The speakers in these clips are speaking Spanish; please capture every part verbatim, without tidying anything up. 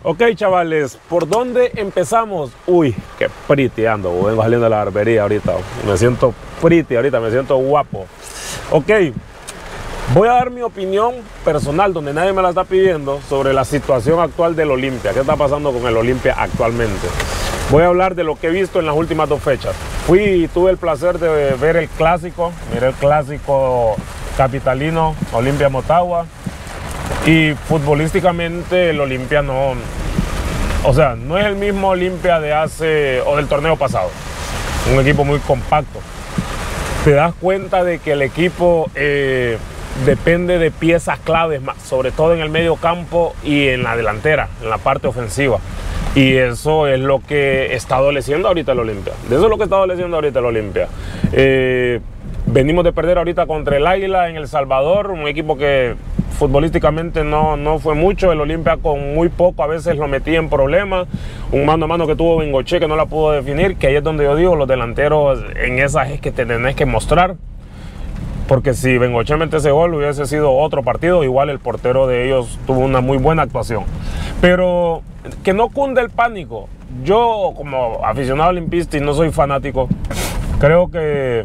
Ok, chavales, ¿por dónde empezamos? Uy, qué pretty ando, vengo saliendo de la barbería ahorita. Me siento pretty ahorita, me siento guapo. Ok, voy a dar mi opinión personal, donde nadie me la está pidiendo, sobre la situación actual del Olimpia. ¿Qué está pasando con el Olimpia actualmente? Voy a hablar de lo que he visto en las últimas dos fechas. Fui y tuve el placer de ver el clásico, miré el clásico capitalino, Olimpia Motagua. Y futbolísticamente el Olimpia no, o sea, no es el mismo Olimpia de hace, o del torneo pasado. Un equipo muy compacto. Te das cuenta de que el equipo eh, depende de piezas claves más, sobre todo en el medio campo y en la delantera, en la parte ofensiva. Y eso es lo que está adoleciendo ahorita el Olimpia. De eso es lo que está adoleciendo ahorita el Olimpia. Eh, venimos de perder ahorita contra el Águila en El Salvador, un equipo que futbolísticamente no, no fue mucho. El Olimpia con muy poco a veces lo metía en problemas. Un mano a mano que tuvo Bengoche que no la pudo definir, que ahí es donde yo digo, los delanteros en esas es que te tenés que mostrar. Porque si Bengoche mete ese gol hubiese sido otro partido, igual el portero de ellos tuvo una muy buena actuación. Pero que no cunde el pánico. Yo como aficionado olimpista y no soy fanático, creo que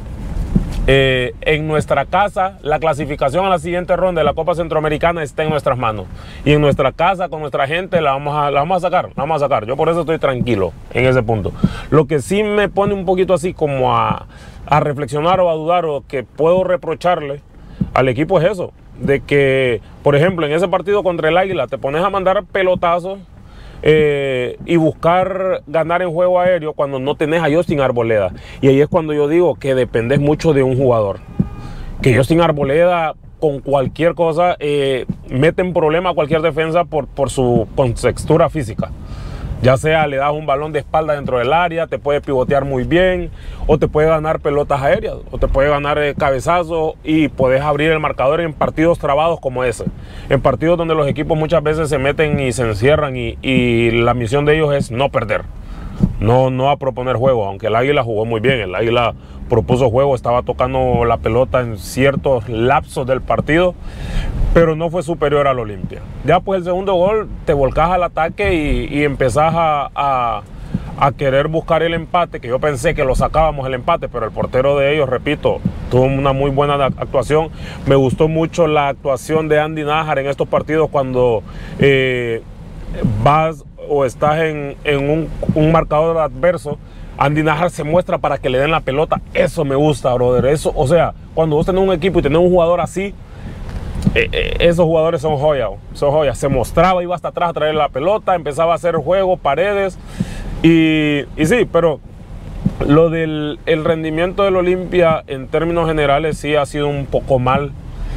Eh, en nuestra casa la clasificación a la siguiente ronda de la Copa Centroamericana está en nuestras manos, y en nuestra casa con nuestra gente la vamos a, la vamos a sacar, la vamos a sacar. Yo por eso estoy tranquilo en ese punto. Lo que sí me pone un poquito así como a, a reflexionar o a dudar, o que puedo reprocharle al equipo, es eso, de que por ejemplo en ese partido contra el Águila te pones a mandar pelotazos Eh, y buscar ganar en juego aéreo cuando no tenés a Justin Arboleda. Y ahí es cuando yo digo que dependes mucho de un jugador. Que Justin Arboleda con cualquier cosa eh, mete en problema a cualquier defensa por, por su contextura física. Ya sea le das un balón de espalda dentro del área, te puede pivotear muy bien, o te puede ganar pelotas aéreas, o te puede ganar eh, cabezazos, y puedes abrir el marcador en partidos trabados como ese. En partidos donde los equipos muchas veces se meten y se encierran, y, y la misión de ellos es no perder. No, no a proponer juego, aunque el Águila jugó muy bien. El Águila propuso juego, estaba tocando la pelota en ciertos lapsos del partido, pero no fue superior al Olimpia. Ya pues el segundo gol te volcás al ataque y, y empezás a, a, a querer buscar el empate, que yo pensé que lo sacábamos el empate, pero el portero de ellos, repito, tuvo una muy buena actuación. Me gustó mucho la actuación de Andy Nájar en estos partidos cuando eh, vas o estás en, en un, un marcador adverso. Andy Nájar se muestra para que le den la pelota. Eso me gusta, brother. Eso, o sea, cuando vos tenés un equipo y tenés un jugador así, eh, eh, esos jugadores son joyas, son joyas. Se mostraba, iba hasta atrás a traer la pelota, empezaba a hacer juego, paredes. Y, y sí, pero lo del el rendimiento del Olimpia en términos generales sí ha sido un poco mal.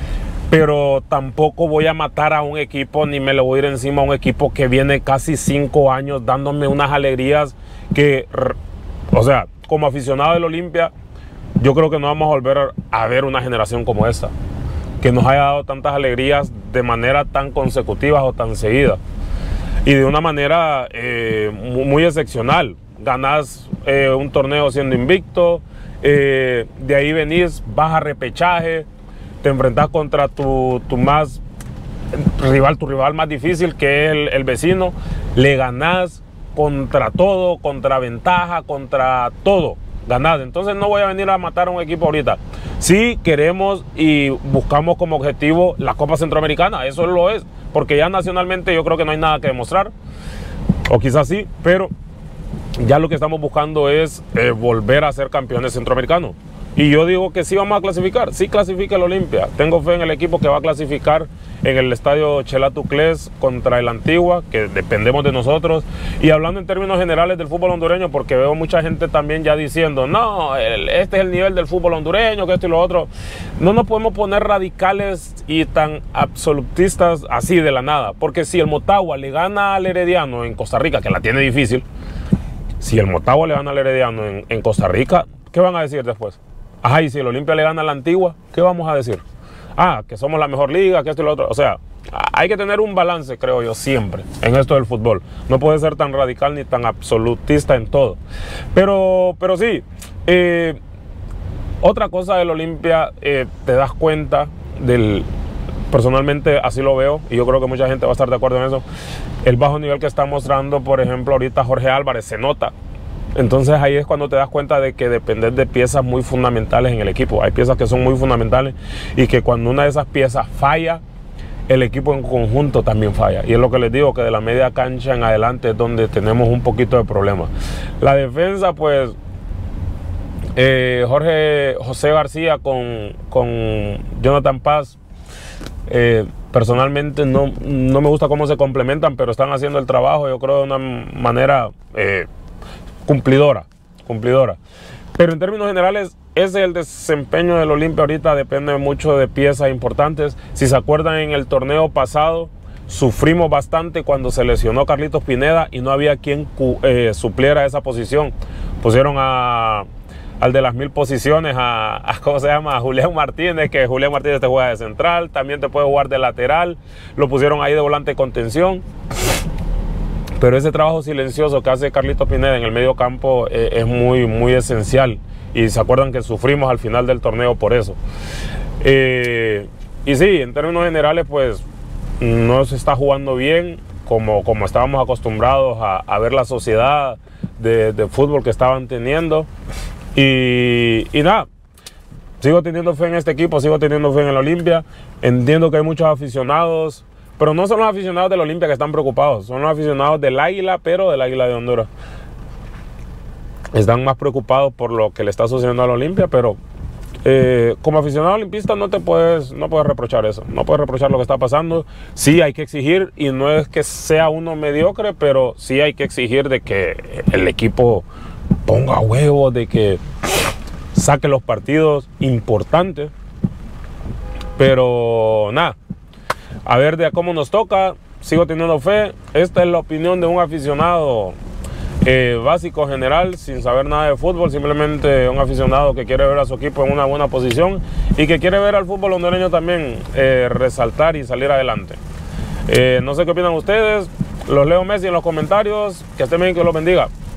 Pero tampoco voy a matar a un equipo, ni me le voy a ir encima a un equipo que viene casi cinco años dándome unas alegrías que, o sea, como aficionado del Olimpia, yo creo que no vamos a volver a ver una generación como esta, que nos haya dado tantas alegrías de manera tan consecutiva o tan seguida, y de una manera eh, muy excepcional. Ganás eh, un torneo siendo invicto, eh, de ahí venís, vas a repechaje, te enfrentas contra tu, tu más rival, tu rival más difícil, que es el, el vecino, le ganás contra todo, contra ventaja, contra todo, ganás. Entonces no voy a venir a matar a un equipo ahorita. Sí queremos y buscamos como objetivo la Copa Centroamericana, eso lo es, porque ya nacionalmente yo creo que no hay nada que demostrar, o quizás sí, pero ya lo que estamos buscando es eh, volver a ser campeones centroamericanos. Y yo digo que sí vamos a clasificar, sí clasifica el Olimpia. Tengo fe en el equipo que va a clasificar en el estadio Chelatuclés contra el Antigua, que dependemos de nosotros. Y hablando en términos generales del fútbol hondureño, porque veo mucha gente también ya diciendo, no, el, este es el nivel del fútbol hondureño, que esto y lo otro. No nos podemos poner radicales y tan absolutistas así de la nada, porque si el Motagua le gana al Herediano en Costa Rica, que la tiene difícil, si el Motagua le gana al Herediano en, en Costa Rica, ¿qué van a decir después? Ajá, y si el Olimpia le gana a la Antigua, ¿qué vamos a decir? Ah, que somos la mejor liga, que esto y lo otro. O sea, hay que tener un balance, creo yo, siempre en esto del fútbol. No puede ser tan radical ni tan absolutista en todo. Pero, pero sí, eh, otra cosa del Olimpia, eh, te das cuenta del, personalmente así lo veo y yo creo que mucha gente va a estar de acuerdo en eso. El bajo nivel que está mostrando, por ejemplo, ahorita Jorge Álvarez, se nota. Entonces ahí es cuando te das cuenta de que depender de piezas muy fundamentales en el equipo. Hay piezas que son muy fundamentales y que cuando una de esas piezas falla, el equipo en conjunto también falla. Y es lo que les digo, que de la media cancha en adelante es donde tenemos un poquito de problema. La defensa, pues, eh, Jorge José García con, con Jonathan Paz, eh, personalmente no, no me gusta cómo se complementan, pero están haciendo el trabajo, yo creo, de una manera eh, cumplidora, cumplidora. Pero en términos generales, ese es el desempeño del Olimpia ahorita, depende mucho de piezas importantes. Si se acuerdan, en el torneo pasado sufrimos bastante cuando se lesionó Carlitos Pineda y no había quien eh, supliera esa posición. Pusieron a, al de las mil posiciones, a, a, ¿cómo se llama? A Julián Martínez, que Julián Martínez te juega de central, también te puede jugar de lateral. Lo pusieron ahí de volante de contención. Pero ese trabajo silencioso que hace Carlitos Pineda en el medio campo eh, es muy, muy esencial. Y se acuerdan que sufrimos al final del torneo por eso. Eh, y sí, en términos generales, pues no se está jugando bien como, como estábamos acostumbrados a, a ver la sociedad de, de fútbol que estaban teniendo. Y, y nada, sigo teniendo fe en este equipo, sigo teniendo fe en el Olimpia. Entiendo que hay muchos aficionados, pero no son los aficionados del Olimpia que están preocupados, son los aficionados del Águila, pero del Águila de Honduras. Están más preocupados por lo que le está sucediendo al Olimpia, pero eh, como aficionado olimpista no te puedes, no puedes reprochar eso, no puedes reprochar lo que está pasando. Sí hay que exigir, y no es que sea uno mediocre, pero sí hay que exigir de que el equipo ponga huevos, de que saque los partidos importantes. Pero nada, a ver de cómo nos toca. Sigo teniendo fe. Esta es la opinión de un aficionado eh, básico general, sin saber nada de fútbol, simplemente un aficionado que quiere ver a su equipo en una buena posición y que quiere ver al fútbol hondureño también eh, resaltar y salir adelante. Eh, no sé qué opinan ustedes. Los leo Messi en los comentarios. Que estén bien, que los bendiga.